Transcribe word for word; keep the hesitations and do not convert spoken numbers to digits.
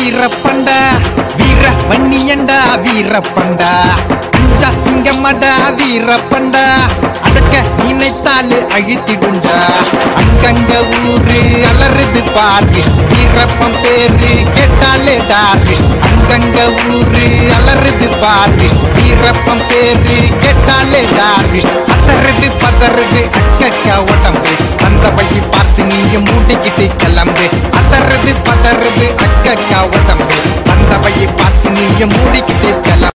வீரப்பண்டா வீர வன்னியண்டா வீரப்பண்டா அஞ்சா சிங்கமடா வீரப்பண்டா அடக்க நினைத்தாலே அழித்திடுண்டா அங்கங்க ஊரு அலறுது பாரு வீரப்பம் பேரு கேட்டாலே டாரு அங்கங்க ஊரு அலறுது பாரு வீரப்பம் பேரு கேட்டாலே டாரு பதறுது பதறுது அக்கா உடம்பு அந்த வழி பார்த்து நீங்க மூடிக்கிட்டு கிளம்பு பதறுது பதறுது அக்கா உடம்பு அந்த வழி பார்த்து நீங்க மூடிக்கிட்டு கிளம்பு